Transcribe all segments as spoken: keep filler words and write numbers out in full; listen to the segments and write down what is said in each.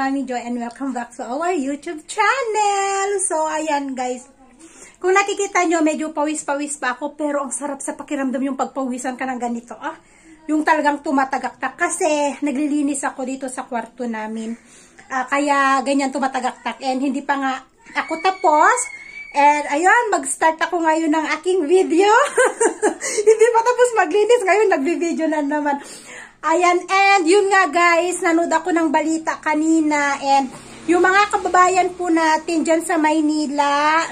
Mami Joy and welcome back to our YouTube channel. So, ayan guys. Kung nakikita nyo, medyo pawis-pawis pa ako, pero ang sarap sa pakiramdam yung pagpawisan ka ng ganito. Ah, yung talagang tumatagaktak. Kasi naglilinis ako dito sa kwarto namin. Ah, kaya ganyan tumatagaktak. And hindi pa nga ako tapos. And ayun, mag-start ako ngayon ng aking video. Hindi pa tapos maglinis. Ngayon, nagbi-video na naman. Ayan, and yun nga guys, nanood ako ng balita kanina. And yung mga kababayan po natin dyan sa Maynila,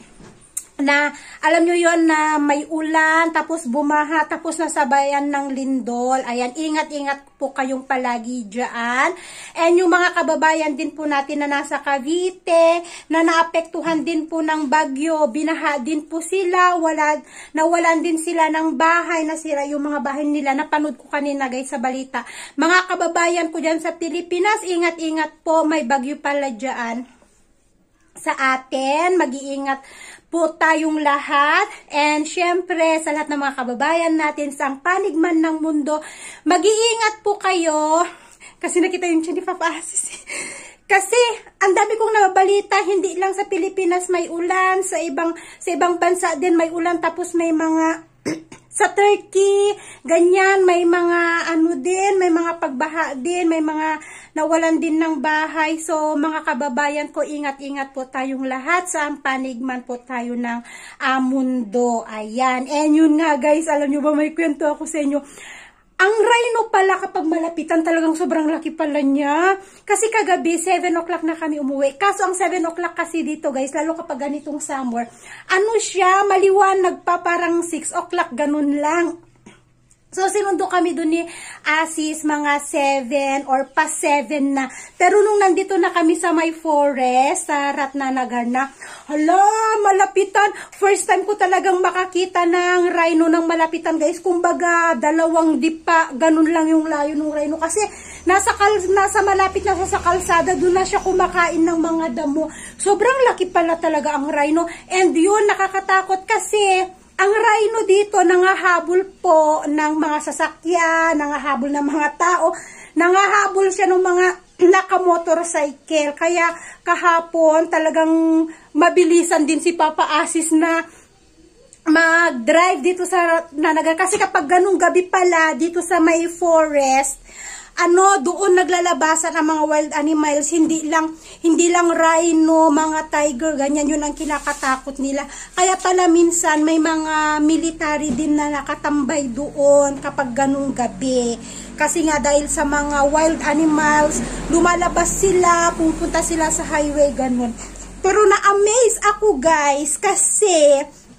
na alam nyo yon na may ulan, tapos bumaha, tapos nasabayan ng lindol. Ayan, ingat-ingat po kayong palagi dyan. And yung mga kababayan din po natin na nasa Cavite, na naapektuhan din po ng bagyo, binaha din po sila, wala, nawalan din sila ng bahay, nasira yung mga bahay nila. Napanood ko kanina guys sa balita. Mga kababayan ko dyan sa Pilipinas, ingat-ingat po, may bagyo pala dyan sa atin. Mag-iingat po tayong lahat. And syempre, sa lahat ng mga kababayan natin sa ang panig man ng mundo, mag-iingat po kayo. Kasi nakita yung tiyan ni Papa Asis. Kasi ang dami kong nababalita, hindi lang sa Pilipinas may ulan, sa ibang sa ibang bansa din may ulan, tapos may mga sa Turkey, ganyan, may mga ano din, may mga pagbaha din, may mga nawalan din ng bahay. So, mga kababayan ko, ingat-ingat po tayong lahat sa panigman po tayo ng uh, mundo. Ayan. And yun nga guys, alam nyo ba, may kwento ako sa inyo. Ang rhino pala kapag malapitan, talagang sobrang laki pala niya. Kasi kagabi, seven o'clock na kami umuwi. Kaso ang seven o'clock kasi dito guys, lalo kapag ganitong summer, ano siya, maliwanag pa, parang six o'clock, ganun lang. So, sinundo kami dun ni Asis, mga seven or pa seven na. Pero nung nandito na kami sa may forest, sa Ratnanagar na, hala, malapitan. First time ko talagang makakita ng rhino ng malapitan, guys. Kumbaga, dalawang dipa, ganun lang yung layo ng rhino. Kasi, nasa, kal nasa malapit na sa kalsada, dun na siya kumakain ng mga damo. Sobrang laki pala talaga ang rhino. And yun, nakakatakot kasi, ang rhino dito, nangahabol po ng mga sasakyan, nangahabol ng mga tao, nangahabol siya ng mga naka-motorcycle. Kaya kahapon talagang mabilisan din si Papa Asis na mag-drive dito sa Nanagar. Kasi kapag ganung gabi pala dito sa may forest, ano, doon naglalabasan ang mga wild animals, hindi lang, hindi lang rhino, mga tiger, ganyan, yun ang kinakatakot nila. Kaya pala minsan may mga military din na nakatambay doon kapag ganung gabi. Kasi nga dahil sa mga wild animals, lumalabas sila, pupunta sila sa highway, ganun. Pero na-amaze ako guys, kasi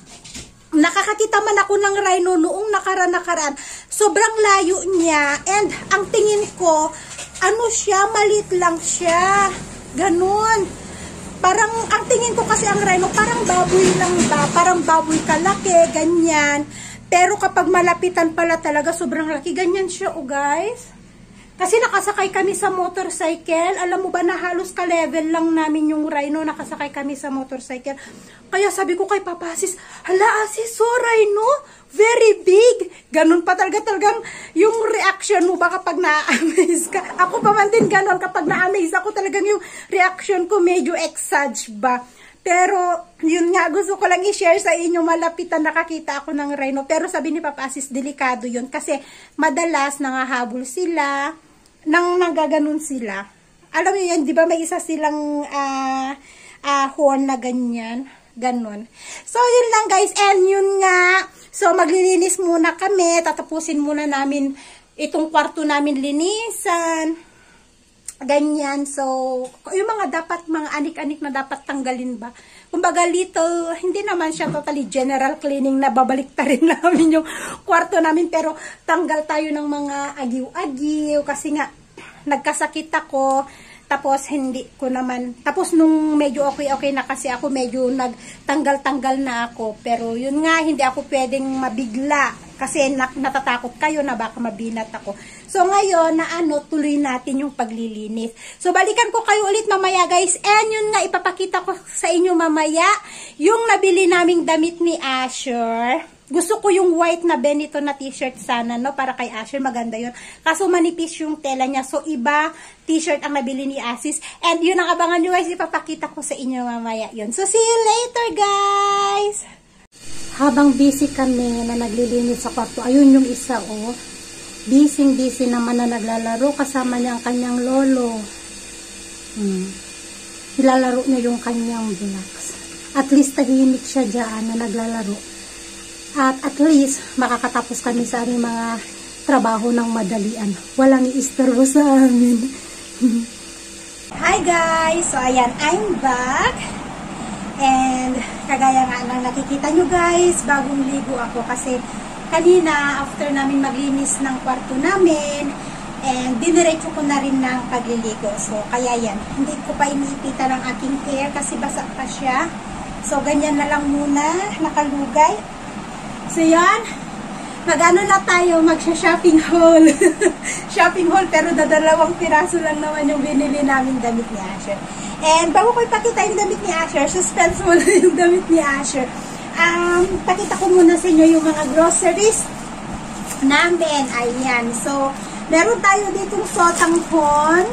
nakakakita man ako ng rhino noong nakaraan-nakaraan. Sobrang layo niya. And ang tingin ko, ano siya, malit lang siya. Ganon. Parang, ang tingin ko kasi ang rhino, parang baboy lang ba? Parang baboy kalaki, ganyan. Pero kapag malapitan pala talaga, sobrang laki. Ganyan siya, oh guys. Kasi nakasakay kami sa motorcycle. Alam mo ba na halos ka-level lang namin yung rhino, nakasakay kami sa motorcycle. Kaya sabi ko kay Papa Asis, hala Asis, so rhino, very big. Ganun pa talaga talagang yung reaction mo ba kapag na-amaze ka. Ako pa man din ganun, kapag na-amaze ako talagang yung reaction ko medyo exage ba. Pero, yun nga, gusto ko lang i-share sa inyo, malapitan nakakita ako ng rhino. Pero sabi ni Papa Asis, delikado yun. Kasi madalas nangahabol sila, nang nanggaganon sila. Alam niyo yan, di ba may isa silang uh, uh, horn na ganyan. Ganon. So, yun lang guys. And yun nga, so maglilinis muna kami. Tatapusin muna namin itong kwarto namin linisan. Ganyan. So, yung mga dapat, mga anik-anik na dapat tanggalin ba? Kumbaga little, hindi naman siya totally general cleaning na babalik ta rin namin yung kwarto namin. Pero tanggal tayo ng mga agiw-agiw kasi nga nagkasakit ako. Tapos hindi ko naman, tapos nung medyo okay-okay na kasi ako, medyo nagtanggal-tanggal na ako. Pero yun nga, hindi ako pwedeng mabigla kasi natatakot kayo na baka mabinat ako. So ngayon, na ano, tuloy natin yung paglilinis. So balikan ko kayo ulit mamaya guys. And yun nga, ipapakita ko sa inyo mamaya yung nabili naming damit ni Asher. Gusto ko yung white na Benetton na t-shirt sana, no? Para kay Asher, maganda yun. Kaso manipis yung tela niya. So, iba t-shirt ang nabili ni Asis. And yun ang abangan nyo guys. Ipapakita ko sa inyo mamaya yun. So, see you later guys! Habang busy kami na naglilinis sa kwarto, ayun yung isa, oh. Busy-busy naman na naglalaro. Kasama niya ang kanyang lolo. Hmm. Nilalaro niya yung kanyang blocks. At least tahimik siya dyan na naglalaro. At at least, makakatapos kami sa aming mga trabaho ng madalian. Walang i-istorbo sa amin. Hi guys! So ayan, I'm back. And kagaya nga nang nakikita nyo guys, bagong ligo ako. Kasi kanina, after namin maglinis ng kwarto namin, and diniretso ko na rin ng pagliligo. So kaya yan, hindi ko pa iniipitan ng aking hair kasi basa pa siya. So ganyan na lang muna, nakalugay. So yan, mag-ano na tayo, magsha-shopping haul. Shopping haul, pero dadalawang piraso lang naman yung binili namin damit ni Asher. And bago ko ipakita yung damit ni Asher, suspense mo na yung damit ni Asher. Um, pakita ko muna sa inyo yung mga groceries namin. Ayan, so meron tayo ditong sotanghon.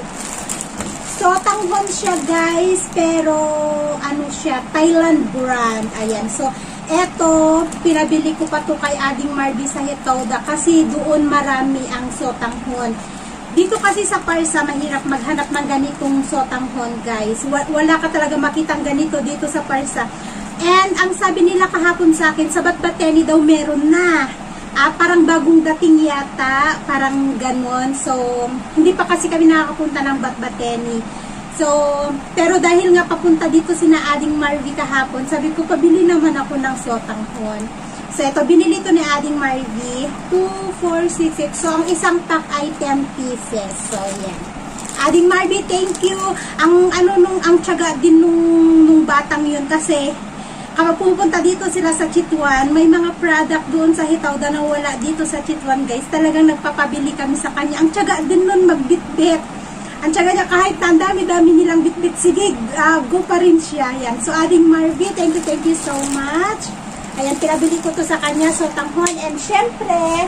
Sotanghon siya guys, pero ano siya, Thailand brand. Ayan, so eto, pinabili ko pa to kay Ading Marby sa Hetauda kasi doon marami ang sotanghon. Dito kasi sa Parsa, mahirap maghanap ng ganitong sotanghon, guys. Wala ka talaga makitang ganito dito sa Parsa. And ang sabi nila kahapon sa akin, sa Batbateni daw meron na. Ah, parang bagong dating yata, parang ganon. So, hindi pa kasi kami nakakapunta ng Batbateni. So, pero dahil nga papunta dito sina Ading Marvy kahapon, sabi ko, pabili naman ako ng sotanghon. So, ito, binili ito ni Ading Marvy, two, four, six, six. So, ang isang pack ay ten pieces. So, yan. Ading Marvy, thank you. Ang, ano, nung, ang tiyaga din nung, nung batang yun kasi, kapag pupunta dito sila sa Chitwan, may mga product doon sa Hetauda na wala dito sa Chitwan, guys. Talagang nagpapabili kami sa kanya. Ang tiyaga din nun magbitbit. Ang tiyaga niya kahit na ang dami-dami nilang bitbit, sige, uh, go pa rin siya. Yan. So, Ading Marvy, thank you, thank you so much. Ayan, pinabili ko to sa kanya, sotanghon. And syempre,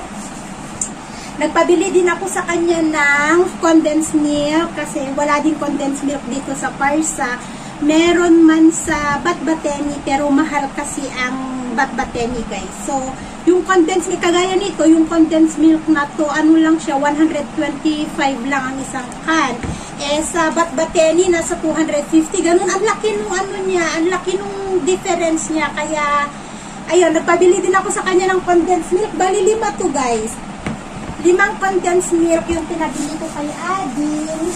nagpabili din ako sa kanya ng condensed milk kasi wala din condensed milk dito sa Parsa. Meron man sa Batbateni, pero mahal kasi ang Batbateni, guys. So, yung condensed milk, kagaya nito, yung condensed milk na to, ano lang siya, one hundred twenty-five lang ang isang can. Eh, sa Batbateni, nasa two hundred fifty. Ganun, ang laki nung ano niya, ang laki nung difference niya. Kaya, ayun, nagpabili din ako sa kanya ng condensed milk. Bali, lima to, guys. Limang condensed milk yung pinabili ko kay Ading.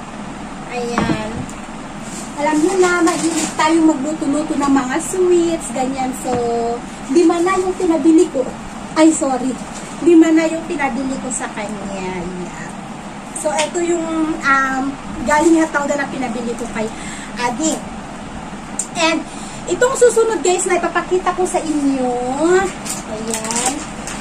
Ayan. Alam niyo na, mahilig tayong magluto-luto ng mga sweets, ganyan. So, lima na yung pinabili ko. Ay, sorry. Lima na yung pinabili ko sa kanya. Yeah. So, ito yung um, galing Hetauda na pinabili ko kay Ading. And, itong susunod guys na ipapakita ko sa inyo. Ayan.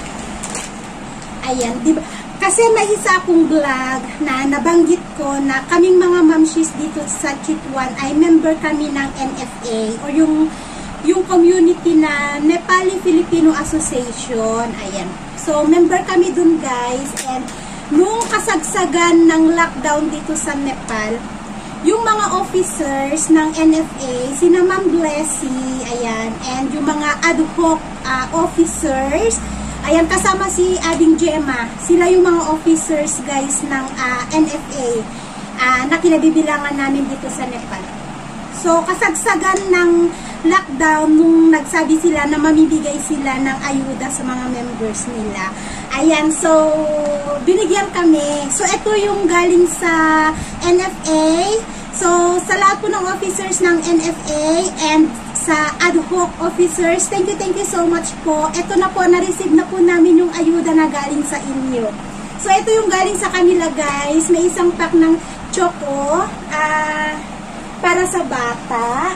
Ayan, diba? Kasi may isa akong vlog na nabanggit ko na kaming mga mamshis dito sa Chitwan ay member kami ng N F A o yung yung community na Nepali Filipino Association. Ayan. So, member kami dun guys. And nung kasagsagan ng lockdown dito sa Nepal, yung mga officers ng N F A, sina Ma'am Blessy, ayan, and yung mga ad hoc uh, officers, ayan, kasama si Ading Gemma. Sila yung mga officers, guys, ng uh, N F A uh, na kinabibilangan namin dito sa Nepal. So, kasagsagan ng lockdown nung nagsabi sila na mamibigay sila ng ayuda sa mga members nila. Ayan, so, binigyan kami. So, ito yung galing sa N F A. So, sa lahat po ng officers ng N F A and sa ad hoc officers, thank you, thank you so much po. Ito na po, na-receive na po namin yung ayuda na galing sa inyo. So, ito yung galing sa kanila, guys. May isang pack ng choco uh, para sa bata.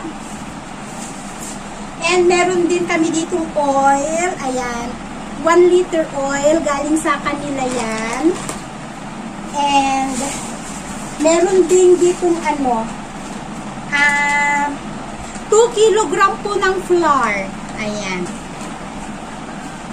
And meron din kami ditong oil. Ayan. one liter oil. Galing sa kanila yan. And meron din ditong ano, ah, uh, two kilogram po ng flour. Ayan.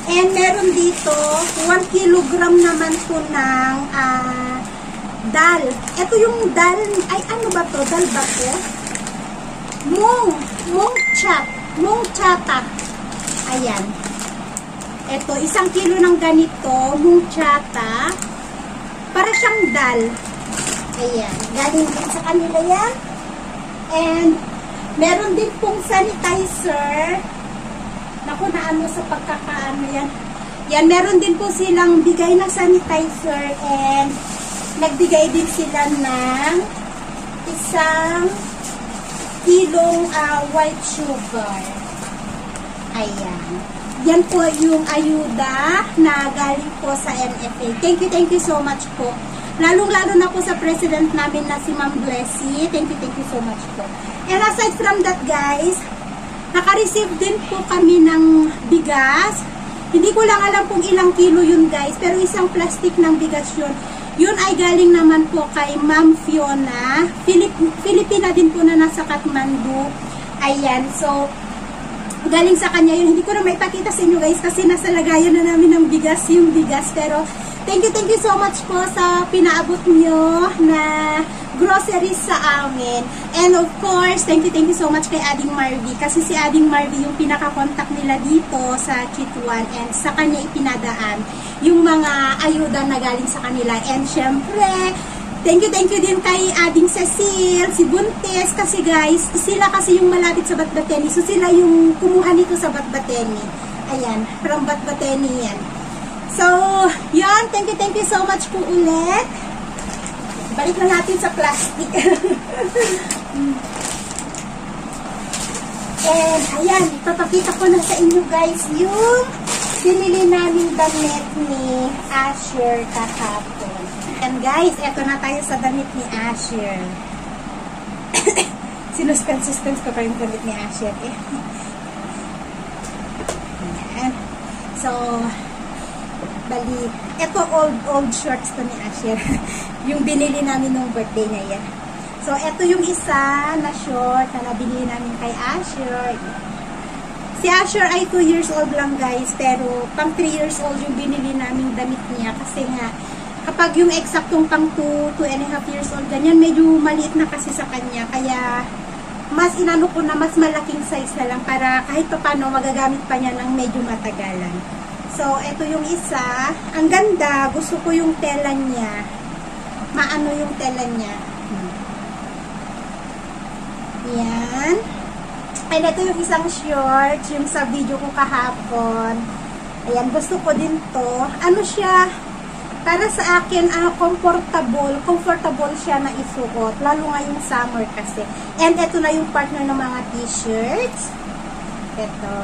And meron dito, one kilogram naman po ng uh, dal. Ito yung dal, ay ano ba to? Dal ba to? Mung, mung chat, mung chata. Ayan. Ito, isang kilo ng ganito, mung chata. Para siyang dal. Ayan. Galing din sa kanila yan. And, meron din pong sanitizer. Naku, na ano sa pagkakaano yan. Yan, meron din po silang bigay na sanitizer and nagbigay din sila ng isang kilong uh, white sugar. Ayan. Yan po yung ayuda na galing po sa N F A. Thank you, thank you so much po. Lalong-lalo na po sa president namin na si Ma'am Blessy. Thank you, thank you so much po. And aside from that, guys, naka-receive din po kami ng bigas. Hindi ko lang alam kung ilang kilo yun, guys. Pero isang plastic ng bigas yun. Yun ay galing naman po kay Ma'am Fiona. Filip Filipina din po na nasa Kathmandu. Ayan. So, galing sa kanya yun. Hindi ko na maipakita sa inyo, guys. Kasi nasa lagayan na namin ng bigas yung bigas. Pero, thank you, thank you so much po sa pinaabot nyo na groceries sa amin. And of course, thank you, thank you so much kay Ading Marvy. Kasi si Ading Marvy yung pinaka-contact nila dito sa Chitwan and sa kanya ipinadaan yung mga ayuda na galing sa kanila. And syempre, thank you, thank you din kay Ading Cecil, si Buntes, kasi guys, sila kasi yung malapit sa Batbateni. So sila yung kumuha nito sa Batbateni. Ayan, from Batbateni yan. So, yan, thank you, thank you so much po ulit. Balik na natin sa plastic. And, ayan, papakita ko na sa inyo guys yung pinili namin damit ni Asher kahapon. And guys, eto na tayo sa damit ni Asher. Sinuspens-suspens ko pa yung damit ni Asher eh. Ayan. So, bali, eto old, old shorts to ni Asher. Yung binili namin nung birthday niya yan. So, eto yung isa na short na nabili namin kay Asher. Si Asher ay two years old lang guys, pero pang three years old yung binili namin damit niya. Kasi nga, kapag yung eksaktong pang two, two and a half years old, ganyan, medyo maliit na kasi sa kanya. Kaya, mas inano ko na mas malaking size na lang para kahit pa paano magagamit pa niya ng medyo matagalan. So, eto yung isa. Ang ganda, gusto ko yung tela niya. Maano yung tela niya. Hmm. Yan. And ito yung isang short, yung sa video ko kahapon. Ayan, gusto ko din to. Ano siya? Para sa akin, uh, comfortable. Comfortable siya na isuot. Lalo nga yung summer kasi. And ito na yung partner ng mga t-shirts. Ito.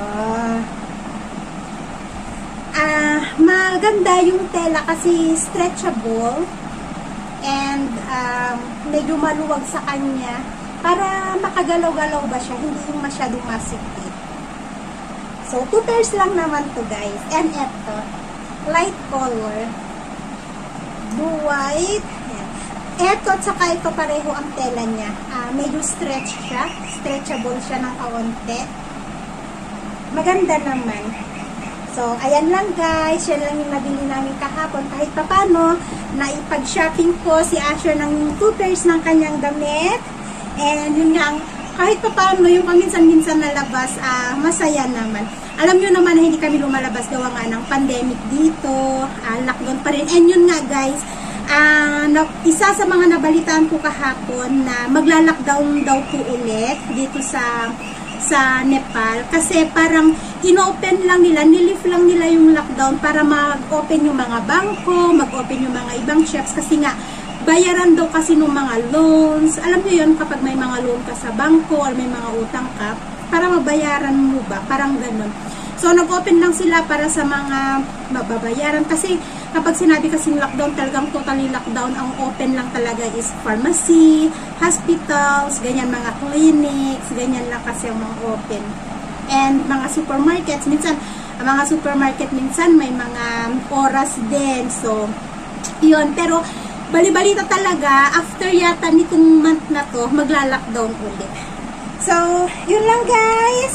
Ah, uh, maganda yung tela kasi stretchable. And um, medyo maluwag sa kanya para makagalaw-galaw ba siya, hindi yung masyadong masikip. So, two pairs lang naman to guys. And eto, light color, blue white. Eto at saka ito pareho ang tela niya. Uh, medyo stretch siya, stretchable siya ng kaunti. Maganda naman. So, ayan lang guys. Yan lang yung nabili namin kahapon. Kahit pa paano, naipag-shopping ko si Asher ng two pairs ng kanyang damit. And yun nga, kahit pa paano, yung paminsan-minsan na labas, uh, masaya naman. Alam nyo naman na hindi kami lumalabas gawa nga ng pandemic dito. Uh, lockdown pa rin. And yun nga guys, uh, na, isa sa mga nabalitaan ko kahapon na magla-lockdown daw po ulit dito sa sa Nepal kasi parang inopen lang nila, nilift lang nila yung lockdown para mag-open yung mga bangko, mag-open yung mga ibang shops kasi nga bayaran daw kasi ng mga loans. Alam niyo yun kapag may mga loan ka sa bangko or may mga utang ka, para mabayaran mo ba? Parang ganun. So, nag-open lang sila para sa mga mababayaran kasi kapag sinabi kasing lockdown, talagang totally lockdown, ang open lang talaga is pharmacy, hospitals, ganyan mga clinics, ganyan lang kasi ang mga open. And mga supermarkets, minsan, ang mga supermarket minsan may mga oras din. So, yun. Pero, bali-balita talaga, after yata nitong month na to, magla-lockdown ulit. So, yun lang guys.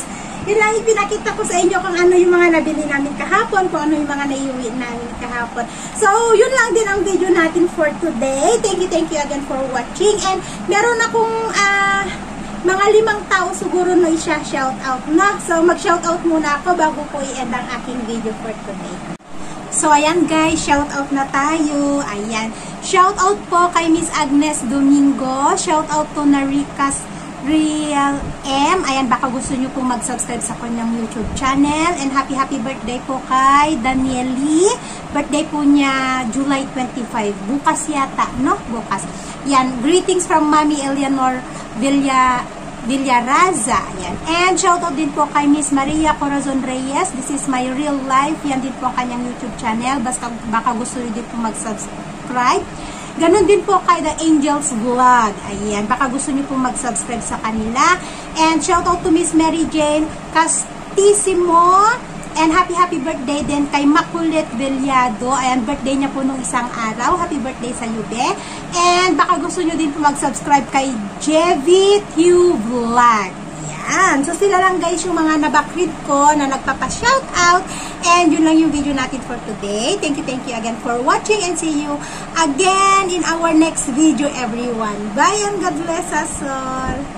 Yun lang ipinakita ko sa inyo kung ano yung mga nabili namin kahapon, kung ano yung mga naiuwi namin kahapon. So, yun lang din ang video natin for today. Thank you, thank you again for watching. And meron akong uh, mga limang tao siguro na isya-shoutout na. So, mag-shoutout muna ako bago ko i-end ang aking video for today. So, ayan guys, shoutout na tayo. Ayan. Shoutout po kay Miss Agnes Domingo. Shoutout to na Ricas Real M. Ayan, baka gusto nyo pong mag-subscribe sa kanyang YouTube channel. And happy happy birthday po kay Danieli. Birthday po niya July twenty-five. Bukas yata, no? Bukas. Yan, greetings from Mami Eleanor Villa Villaraza. Yan. And shoutout din po kay Miss Maria Corazon Reyes. This is my real life. Yan din po kanyang YouTube channel. Basta baka gusto nyo din po mag-subscribe. Ganon din po kay The Angel's Vlog. Ayan, baka gusto niyo pong mag-subscribe sa kanila. And shout out to Miss Mary Jane Castissimo. And happy happy birthday din kay Makulit Villado. Ayan, birthday niya po nung isang araw. Happy birthday sa Yube. And baka gusto niyo din po mag-subscribe kay Jevi Q Vlog. Ayan. So sila lang guys yung mga nabakrit ko na nagpapa-shoutout. And yun lang yung video natin for today. Thank you, thank you again for watching and see you again in our next video everyone. Bye and God bless us all.